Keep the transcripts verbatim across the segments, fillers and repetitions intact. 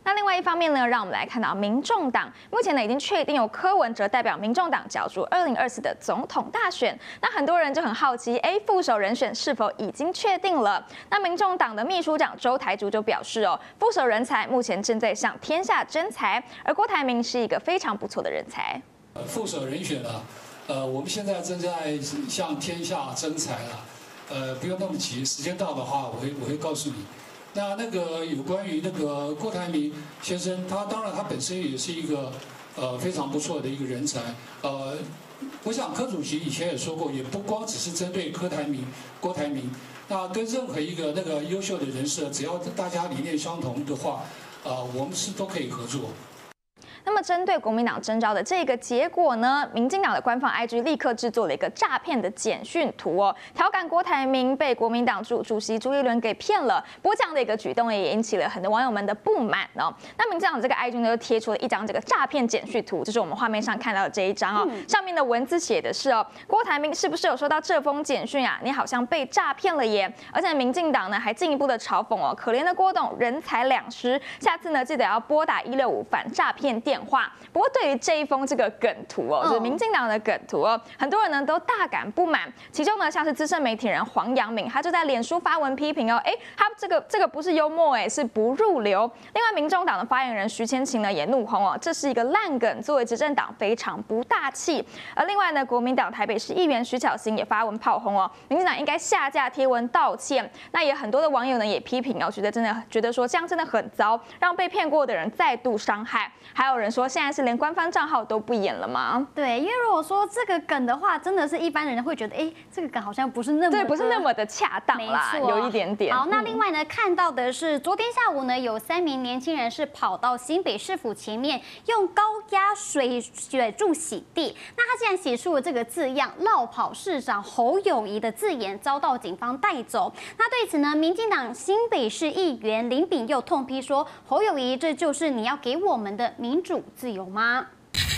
那另外一方面呢，让我们来看到民众党目前呢已经确定由柯文哲代表民众党角逐二零二四的总统大选。那很多人就很好奇，哎，副手人选是否已经确定了？那民众党的秘书长周台竹就表示哦，副手人才目前正在向天下征才，而郭台铭是一个非常不错的人才。 副手人选啊，呃，我们现在正在向天下征才啊，呃，不用那么急，时间到的话，我会我会告诉你。 那那个有关于那个郭台铭先生，他当然他本身也是一个呃非常不错的一个人才。呃，我想柯主席以前也说过，也不光只是针对柯台铭、郭台铭，那跟任何一个那个优秀的人士，只要大家理念相同的话，呃，我们是都可以合作。 那么，针对国民党征召的这个结果呢，民进党的官方 I G 立刻制作了一个诈骗的简讯图哦，调侃郭台铭被国民党主主席朱立伦给骗了。不过，这样的一个举动也引起了很多网友们的不满哦。那民进党这个 I G 呢，就贴出了一张这个诈骗简讯图，就是我们画面上看到的这一张哦。嗯、上面的文字写的是哦，郭台铭是不是有收到这封简讯啊？你好像被诈骗了耶！而且民进党呢还进一步的嘲讽哦，可怜的郭董人财两失，下次呢记得要拨打一六五反诈骗电话。不过对于这一封这个梗图哦，就是民进党的梗图哦，很多人呢都大感不满。其中呢，像是资深媒体人黄阳明，他就在脸书发文批评哦，哎，他这个这个不是幽默哎，是不入流。另外，民众党的发言人徐千晴呢也怒轰哦，这是一个烂梗，作为执政党非常不大气。而另外呢，国民党台北市议员徐巧芯也发文炮轰哦，民进党应该下架贴文道歉。那也很多的网友呢也批评哦，觉得真的觉得说这样真的很糟，让被骗过的人再度伤害。还有人说现在是连官方账号都不演了吗？ 对，因为如果说这个梗的话，真的是一般人会觉得，哎，这个梗好像不是那么对，不是那么的恰当啦，有一点点。 好，那另外呢，看到的是昨天下午呢，有三名年轻人是跑到新北市府前面，用高压水水柱洗地。那他竟然写出了这个字样“落跑市长侯友宜”的字眼，遭到警方带走。那对此呢，民进党新北市议员林炳佑痛批说：“侯友宜，这就是你要给我们的民主自由吗？”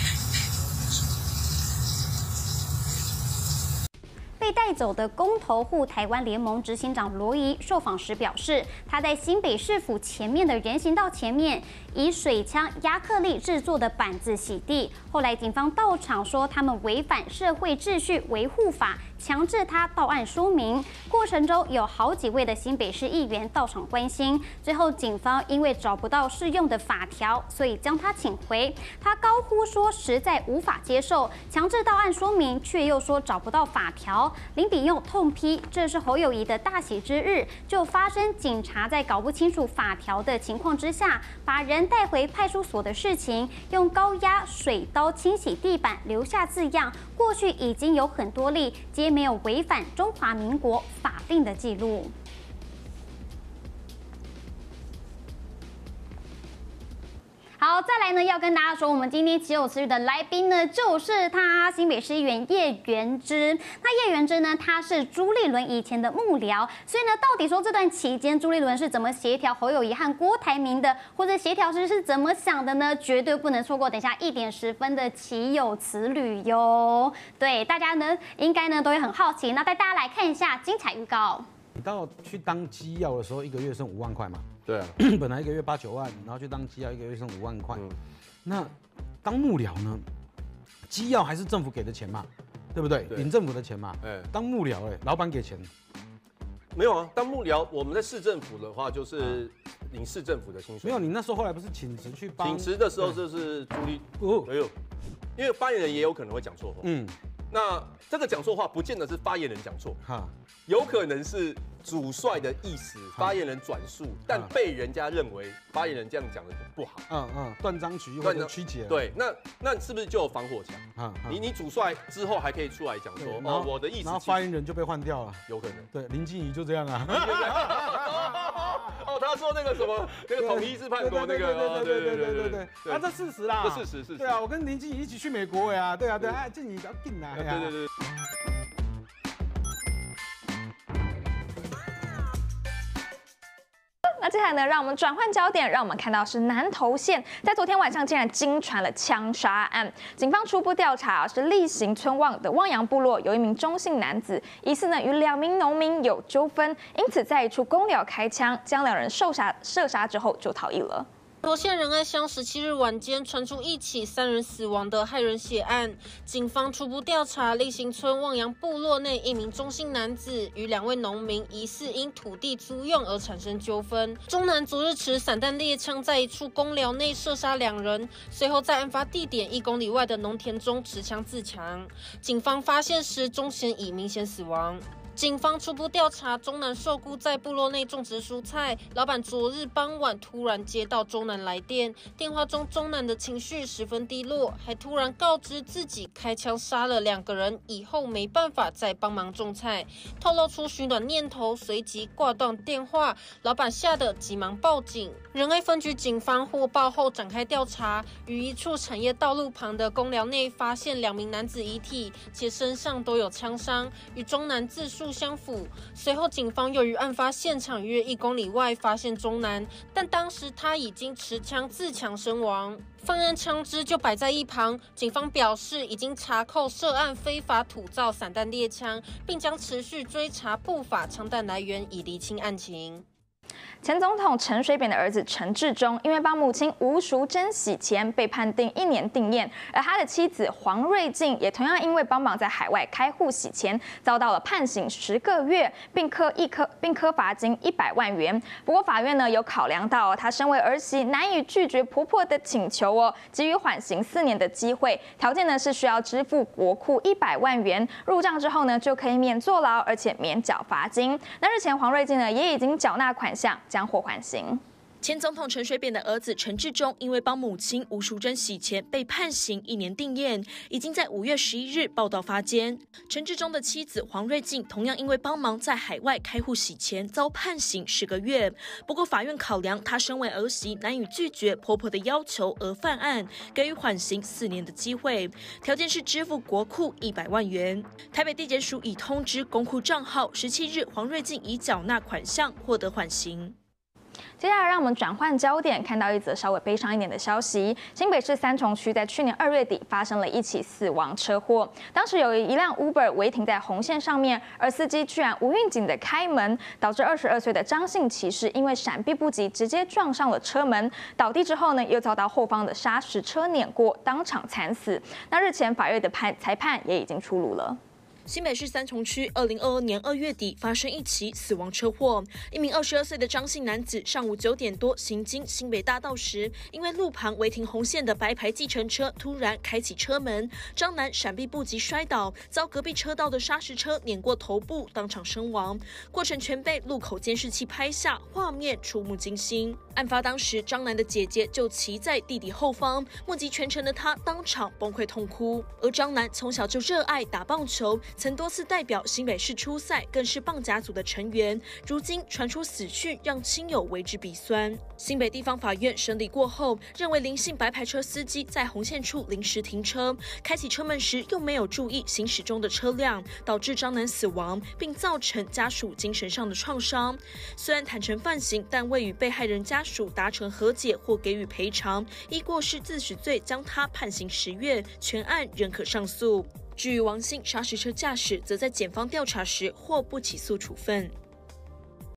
被带走的公投护台湾联盟执行长罗怡受访时表示，他在新北市府前面的人行道前面以水枪压克力制作的板子洗地。后来警方到场说他们违反社会秩序维护法，强制他到案说明。过程中有好几位的新北市议员到场关心。最后警方因为找不到适用的法条，所以将他请回。他高呼说实在无法接受，强制到案说明，却又说找不到法条。林炳佑痛批，这是侯友宜的大喜之日，就发生警察在搞不清楚法条的情况之下，把人带回派出所的事情，用高压水刀清洗地板，留下字样。过去已经有很多例，皆没有违反中华民国法定的记录。好，再来呢，要跟大家说，我们今天岂有此语的来宾呢，就是他新北市议员叶元之。那叶元之呢，他是朱立伦以前的幕僚，所以呢，到底说这段期间朱立伦是怎么协调侯友宜和郭台铭的，或者协调师是怎么想的呢？绝对不能错过，等一下一点十分的岂有此理哟！对，大家呢应该呢都会很好奇，那带大家来看一下精彩预告。 你到去当机要的时候，一个月剩五万块嘛？对啊，本来一个月八九万，然后去当机要，一个月剩五万块。嗯、那当幕僚呢？机要还是政府给的钱嘛，对不对？对领政府的钱嘛。哎、欸，当幕僚哎、欸，老板给钱。 没有啊，当幕僚我们在市政府的话，就是领市政府的薪水。 没有，你那时候后来不是请辞去帮？ 请辞的时候就是朱立，哦，没有，因为发言人也有可能会讲错话。嗯。那这个讲错话，不见得是发言人讲错，有可能是主帅的意思，发言人转述，但被人家认为发言人这样讲的不好，嗯嗯， 断章取义或者曲解。 对，那那是不是就有防火墙？你你主帅之后还可以出来讲说，哦，我的意思， 然后发言人就被换掉了， 有可能。 对，林静怡就这样啊。 哦，他说那个什么，那个统一是叛国那个， 对对对对对对对，啊，这事实啦， 这事实是。 对啊，我跟林静怡一起去美国呀，对啊对啊，静怡不要进来。对对对。 那接下来呢，让我们转换焦点，让我们看到是南投县，在昨天晚上竟然惊传了枪杀案。警方初步调查是例行村望的望洋部落有一名中姓男子，疑似呢与两名农民有纠纷，因此在一处公寮开枪，将两人射杀射杀之后就逃逸了。 罗县仁爱乡十七日晚间传出一起三人死亡的害人血案，警方初步调查，立新村望洋部落内一名中姓男子与两位农民疑似因土地租用而产生纠纷。中男昨日持散弹猎枪在一处公寮内射杀两人，随后在案发地点一公里外的农田中持枪自强。警方发现时，中嫌已明显死亡。警方初步调查，中男受雇在部落内种植蔬菜，老板昨日傍晚突然接到中男来电，电话中中男的情绪十分低落，还突然告知自己开枪杀了两个人，以后没办法再帮忙种菜，透露出取暖念头，随即挂断电话。老板吓得急忙报警，仁爱分局警方获报后展开调查，于一处产业道路旁的公寮内发现两名男子遗体，且身上都有枪伤，与中男自述相符。随后，警方又于案发现场约一公里外发现中男，但当时他已经持枪自强身亡。犯案枪支就摆在一旁。警方表示，已经查扣涉案非法土造散弹猎枪，并将持续追查不法枪弹来源，以厘清案情。 前总统陈水扁的儿子陈致中，因为帮母亲吴淑珍洗钱，被判定一年定谳；而他的妻子黄瑞静也同样因为帮忙在海外开户洗钱，遭到了判刑十个月，并科一科并科罚金一百万元。不过法院呢有考量到他身为儿媳难以拒绝婆婆的请求哦，给予缓刑四年的机会，条件呢是需要支付国库一百万元，入账之后呢就可以免坐牢，而且免缴罚金。那日前黄瑞静呢也已经缴纳款项，将获缓刑。 前总统陈水扁的儿子陈致中，因为帮母亲吴淑珍洗钱，被判刑一年定谳，已经在五月十一日报到发监。陈致中的妻子黄瑞静同样因为帮忙在海外开户洗钱，遭判刑十个月。不过法院考量她身为儿媳难以拒绝婆婆的要求而犯案，给予缓刑四年的机会，条件是支付国库一百万元。台北地检署已通知公库账号，十七日黄瑞静已缴纳款项，获得缓刑。 接下来，让我们转换焦点，看到一则稍微悲伤一点的消息。新北市三重区在去年二月底发生了一起死亡车祸，当时有一辆 Uber 违停在红线上面，而司机居然无预警的开门，导致二十二岁的张姓骑士因为闪避不及，直接撞上了车门，倒地之后呢，又遭到后方的砂石车碾过，当场惨死。那日前法院的判裁判也已经出炉了。 新北市三重区二零二二年二月底发生一起死亡车祸，一名二十二岁的张姓男子上午九点多行经新北大道时，因为路旁违停红线的白牌计程车突然开启车门，张男闪避不及摔倒，遭隔壁车道的砂石车碾过头部，当场身亡。过程全被路口监视器拍下，画面触目惊心。案发当时，张男的姐姐就骑在弟弟后方，目击全程的他当场崩溃痛哭。而张男从小就热爱打棒球，曾多次代表新北市出赛，更是棒甲组的成员。如今传出死讯，让亲友为之鼻酸。新北地方法院审理过后，认为林姓白牌车司机在红线处临时停车，开启车门时又没有注意行驶中的车辆，导致张男死亡，并造成家属精神上的创伤。虽然坦诚犯行，但未与被害人家属达成和解或给予赔偿，依过失致死罪将他判刑十月，全案仍可上诉。至于王姓砂石车驾驶，则在检方调查时获不起诉处分。